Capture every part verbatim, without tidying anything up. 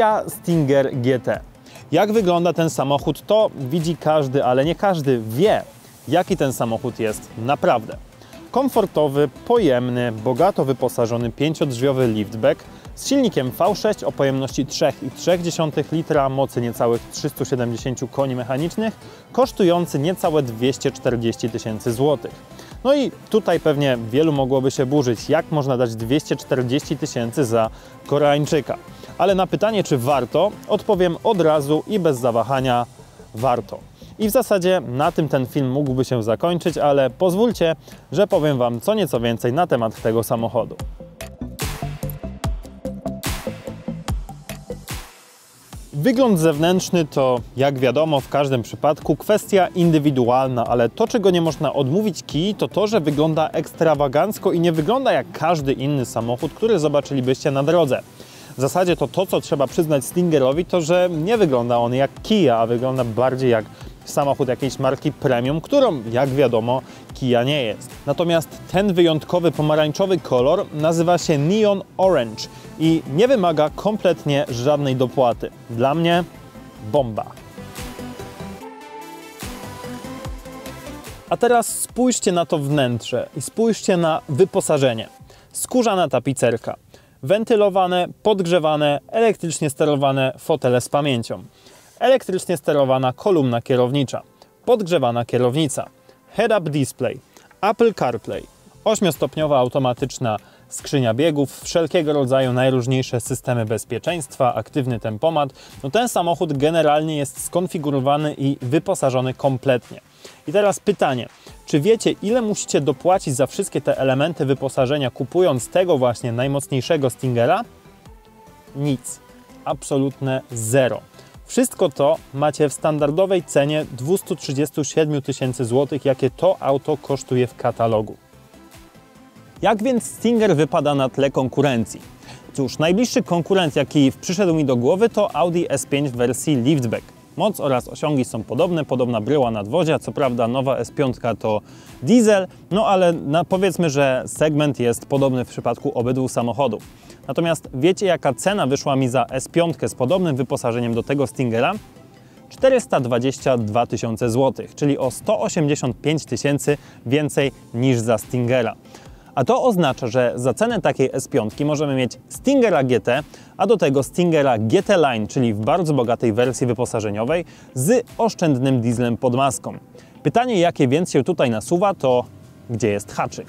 Kia Stinger G T. Jak wygląda ten samochód, to widzi każdy, ale nie każdy wie, jaki ten samochód jest naprawdę. Komfortowy, pojemny, bogato wyposażony pięciodrzwiowy liftback z silnikiem V sześć o pojemności trzy i trzy dziesiąte litra, mocy niecałych trzystu siedemdziesiąt koni mechanicznych, kosztujący niecałe dwieście czterdzieści tysięcy złotych. No i tutaj pewnie wielu mogłoby się burzyć, jak można dać dwieście czterdzieści tysięcy za Koreańczyka. Ale na pytanie, czy warto, odpowiem od razu i bez zawahania: warto. I w zasadzie na tym ten film mógłby się zakończyć, ale pozwólcie, że powiem Wam co nieco więcej na temat tego samochodu. Wygląd zewnętrzny to, jak wiadomo, w każdym przypadku kwestia indywidualna, ale to, czego nie można odmówić Kii, to to, że wygląda ekstrawagancko i nie wygląda jak każdy inny samochód, który zobaczylibyście na drodze. W zasadzie to to, co trzeba przyznać Stingerowi, to że nie wygląda on jak Kia, a wygląda bardziej jak samochód jakiejś marki premium, którą, jak wiadomo, Kia nie jest. Natomiast ten wyjątkowy pomarańczowy kolor nazywa się Neon Orange i nie wymaga kompletnie żadnej dopłaty. Dla mnie bomba. A teraz spójrzcie na to wnętrze i spójrzcie na wyposażenie. Skórzana tapicerka, wentylowane, podgrzewane, elektrycznie sterowane fotele z pamięcią, elektrycznie sterowana kolumna kierownicza, podgrzewana kierownica, head-up display, Apple CarPlay, ośmiostopniowa automatyczna skrzynia biegów, wszelkiego rodzaju najróżniejsze systemy bezpieczeństwa, aktywny tempomat. No ten samochód generalnie jest skonfigurowany i wyposażony kompletnie. I teraz pytanie, czy wiecie, ile musicie dopłacić za wszystkie te elementy wyposażenia, kupując tego właśnie najmocniejszego Stingera? Nic. Absolutne zero. Wszystko to macie w standardowej cenie dwieście trzydzieści siedem tysięcy złotych, jakie to auto kosztuje w katalogu. Jak więc Stinger wypada na tle konkurencji? Cóż, najbliższy konkurent, jaki przyszedł mi do głowy, to Audi S pięć w wersji liftback. Moc oraz osiągi są podobne, podobna bryła nadwozia, co prawda nowa S pięć to diesel, no ale na, powiedzmy, że segment jest podobny w przypadku obydwu samochodów. Natomiast wiecie, jaka cena wyszła mi za S pięć z podobnym wyposażeniem do tego Stingera? czterysta dwadzieścia dwa tysiące złotych, czyli o sto osiemdziesiąt pięć tysięcy więcej niż za Stingera. A to oznacza, że za cenę takiej S pięć możemy mieć Stingera G T, a do tego Stingera G T Line, czyli w bardzo bogatej wersji wyposażeniowej z oszczędnym dieslem pod maską. Pytanie, jakie więc się tutaj nasuwa, to gdzie jest haczyk?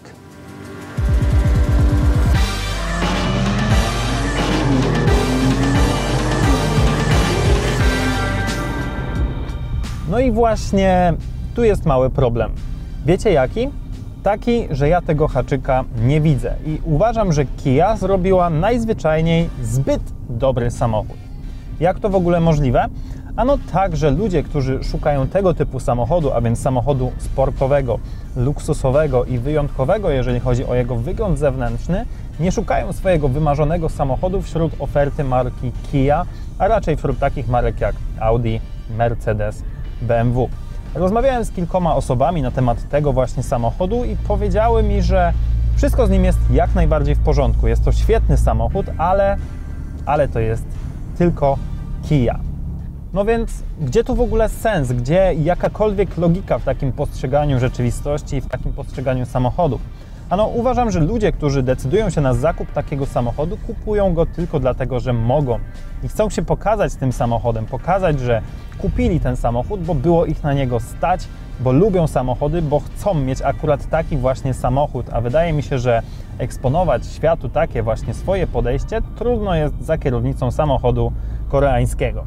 No i właśnie tu jest mały problem. Wiecie jaki? Taki, że ja tego haczyka nie widzę i uważam, że Kia zrobiła najzwyczajniej zbyt dobry samochód. Jak to w ogóle możliwe? Ano tak, że ludzie, którzy szukają tego typu samochodu, a więc samochodu sportowego, luksusowego i wyjątkowego, jeżeli chodzi o jego wygląd zewnętrzny, nie szukają swojego wymarzonego samochodu wśród oferty marki Kia, a raczej wśród takich marek jak Audi, Mercedes, B M W. Rozmawiałem z kilkoma osobami na temat tego właśnie samochodu i powiedziały mi, że wszystko z nim jest jak najbardziej w porządku. Jest to świetny samochód, ale, ale to jest tylko Kia. No więc gdzie tu w ogóle sens? Gdzie jakakolwiek logika w takim postrzeganiu rzeczywistości i w takim postrzeganiu samochodów? Ano uważam, że ludzie, którzy decydują się na zakup takiego samochodu, kupują go tylko dlatego, że mogą i chcą się pokazać z tym samochodem, pokazać, że kupili ten samochód, bo było ich na niego stać, bo lubią samochody, bo chcą mieć akurat taki właśnie samochód, a wydaje mi się, że eksponować światu takie właśnie swoje podejście trudno jest za kierownicą samochodu koreańskiego.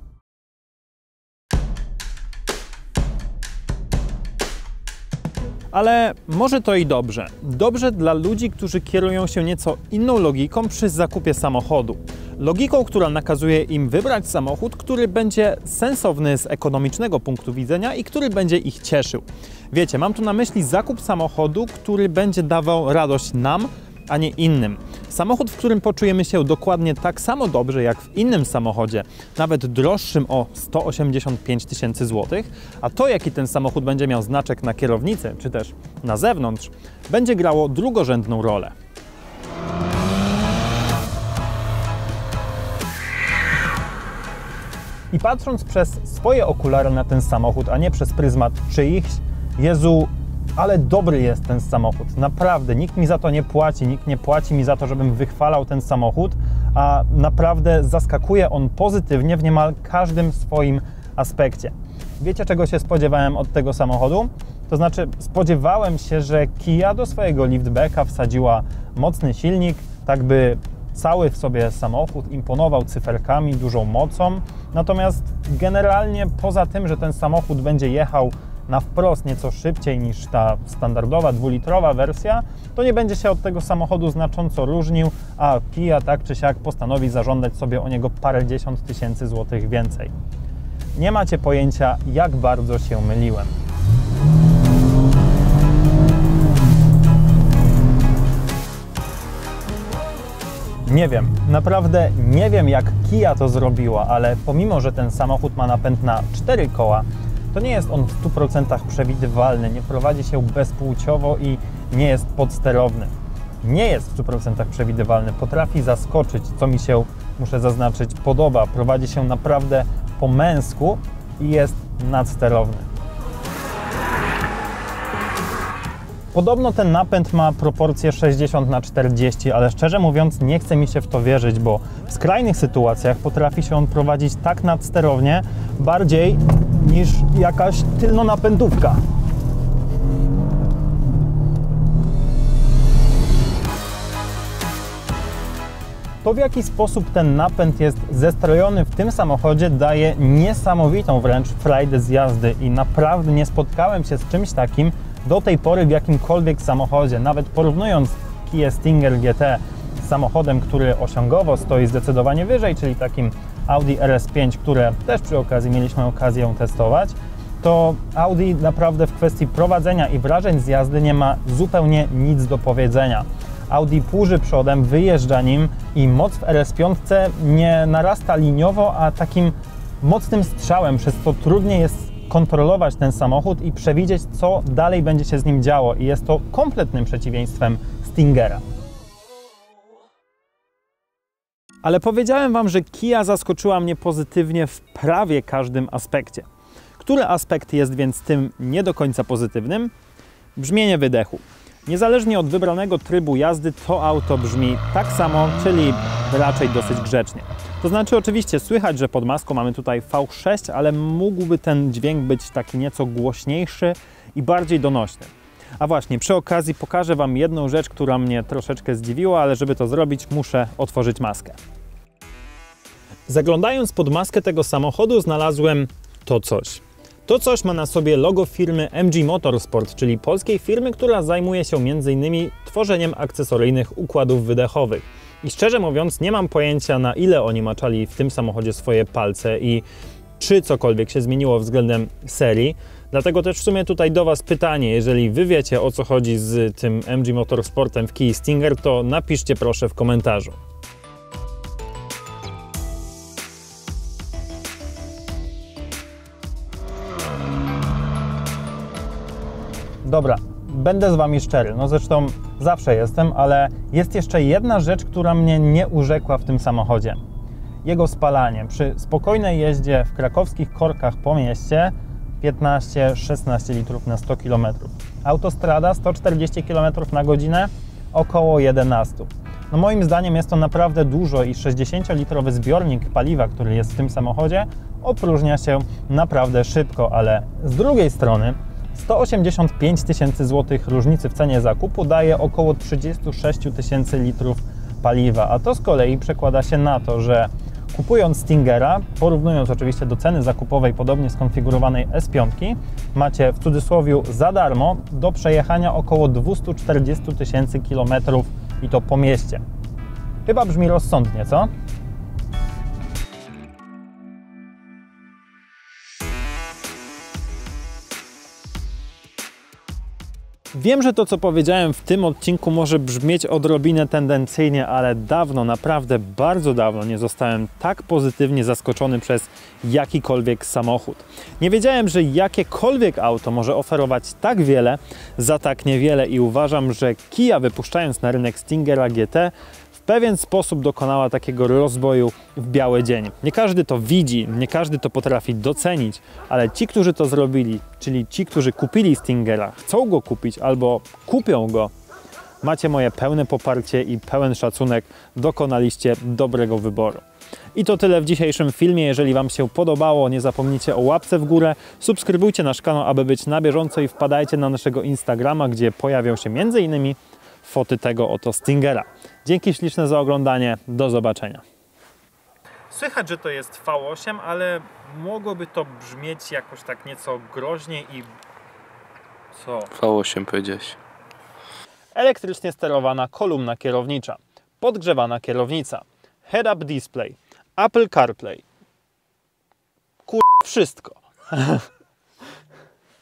Ale może to i dobrze. Dobrze dla ludzi, którzy kierują się nieco inną logiką przy zakupie samochodu. Logiką, która nakazuje im wybrać samochód, który będzie sensowny z ekonomicznego punktu widzenia i który będzie ich cieszył. Wiecie, mam tu na myśli zakup samochodu, który będzie dawał radość nam, a nie innym. Samochód, w którym poczujemy się dokładnie tak samo dobrze jak w innym samochodzie, nawet droższym o sto osiemdziesiąt pięć tysięcy złotych, a to, jaki ten samochód będzie miał znaczek na kierownicy, czy też na zewnątrz, będzie grało drugorzędną rolę. I patrząc przez swoje okulary na ten samochód, a nie przez pryzmat czyichś, Jezu, ale dobry jest ten samochód. Naprawdę, nikt mi za to nie płaci, nikt nie płaci mi za to, żebym wychwalał ten samochód, a naprawdę zaskakuje on pozytywnie w niemal każdym swoim aspekcie. Wiecie, czego się spodziewałem od tego samochodu? To znaczy, spodziewałem się, że Kia do swojego liftbacka wsadziła mocny silnik, tak by cały w sobie samochód imponował cyferkami, dużą mocą. Natomiast generalnie poza tym, że ten samochód będzie jechał na wprost nieco szybciej niż ta standardowa dwulitrowa wersja, to nie będzie się od tego samochodu znacząco różnił, a Kia tak czy siak postanowi zażądać sobie o niego parędziesiąt tysięcy złotych więcej. Nie macie pojęcia, jak bardzo się myliłem. Nie wiem, naprawdę nie wiem, jak Kia to zrobiła, ale pomimo, że ten samochód ma napęd na cztery koła, to nie jest on w stu procentach przewidywalny, nie prowadzi się bezpłciowo i nie jest podsterowny. Nie jest w stu procentach przewidywalny, potrafi zaskoczyć, co mi się, muszę zaznaczyć, podoba. Prowadzi się naprawdę po męsku i jest nadsterowny. Podobno ten napęd ma proporcje sześćdziesiąt na czterdzieści, ale szczerze mówiąc nie chce mi się w to wierzyć, bo w skrajnych sytuacjach potrafi się on prowadzić tak nadsterownie, bardziej niż jakaś tylnonapędówka. To, w jaki sposób ten napęd jest zestrojony w tym samochodzie, daje niesamowitą wręcz frajdę z jazdy i naprawdę nie spotkałem się z czymś takim do tej pory w jakimkolwiek samochodzie. Nawet porównując Kia Stinger G T z samochodem, który osiągowo stoi zdecydowanie wyżej, czyli takim Audi R S pięć, które też przy okazji mieliśmy okazję testować, to Audi naprawdę w kwestii prowadzenia i wrażeń z jazdy nie ma zupełnie nic do powiedzenia. Audi płuży przodem, wyjeżdża nim i moc w R S pięć nie narasta liniowo, a takim mocnym strzałem, przez co trudniej jest kontrolować ten samochód i przewidzieć, co dalej będzie się z nim działo. I jest to kompletnym przeciwieństwem Stingera. Ale powiedziałem Wam, że Kia zaskoczyła mnie pozytywnie w prawie każdym aspekcie. Który aspekt jest więc tym nie do końca pozytywnym? Brzmienie wydechu. Niezależnie od wybranego trybu jazdy to auto brzmi tak samo, czyli raczej dosyć grzecznie. To znaczy oczywiście słychać, że pod maską mamy tutaj V sześć, ale mógłby ten dźwięk być taki nieco głośniejszy i bardziej donośny. A właśnie, przy okazji pokażę Wam jedną rzecz, która mnie troszeczkę zdziwiła, ale żeby to zrobić, muszę otworzyć maskę. Zaglądając pod maskę tego samochodu, znalazłem to coś. To coś ma na sobie logo firmy M G Motorsport, czyli polskiej firmy, która zajmuje się między innymi tworzeniem akcesoryjnych układów wydechowych. I szczerze mówiąc, nie mam pojęcia, na ile oni maczali w tym samochodzie swoje palce i czy cokolwiek się zmieniło względem serii. Dlatego też w sumie tutaj do Was pytanie, jeżeli Wy wiecie, o co chodzi z tym M G Motorsportem w Kii Stinger, to napiszcie proszę w komentarzu. Dobra, będę z Wami szczery, no zresztą zawsze jestem, ale jest jeszcze jedna rzecz, która mnie nie urzekła w tym samochodzie. Jego spalanie. Przy spokojnej jeździe w krakowskich korkach po mieście piętnaście szesnaście litrów na sto kilometrów. Autostrada sto czterdzieści kilometrów na godzinę, około jedenaście. No moim zdaniem jest to naprawdę dużo i sześćdziesięciolitrowy zbiornik paliwa, który jest w tym samochodzie, opróżnia się naprawdę szybko, ale z drugiej strony sto osiemdziesiąt pięć tysięcy złotych różnicy w cenie zakupu daje około trzydzieści sześć tysięcy litrów paliwa, a to z kolei przekłada się na to, że kupując Stingera, porównując oczywiście do ceny zakupowej podobnie skonfigurowanej S pięć, macie w cudzysłowie za darmo do przejechania około dwieście czterdzieści tysięcy kilometrów i to po mieście. Chyba brzmi rozsądnie, co? Wiem, że to, co powiedziałem w tym odcinku, może brzmieć odrobinę tendencyjnie, ale dawno, naprawdę bardzo dawno nie zostałem tak pozytywnie zaskoczony przez jakikolwiek samochód. Nie wiedziałem, że jakiekolwiek auto może oferować tak wiele za tak niewiele i uważam, że Kia, wypuszczając na rynek Stingera G T, w pewien sposób dokonała takiego rozwoju w biały dzień. Nie każdy to widzi, nie każdy to potrafi docenić, ale ci, którzy to zrobili, czyli ci, którzy kupili Stingera, chcą go kupić albo kupią go, macie moje pełne poparcie i pełen szacunek, dokonaliście dobrego wyboru. I to tyle w dzisiejszym filmie. Jeżeli Wam się podobało, nie zapomnijcie o łapce w górę, subskrybujcie nasz kanał, aby być na bieżąco i wpadajcie na naszego Instagrama, gdzie pojawią się między innymi foty tego oto Stingera. Dzięki śliczne za oglądanie, do zobaczenia. Słychać, że to jest V osiem, ale mogłoby to brzmieć jakoś tak nieco groźnie i... co? V osiem powiedziałeś. Elektrycznie sterowana kolumna kierownicza, podgrzewana kierownica, head-up display, Apple CarPlay. Kur... wszystko.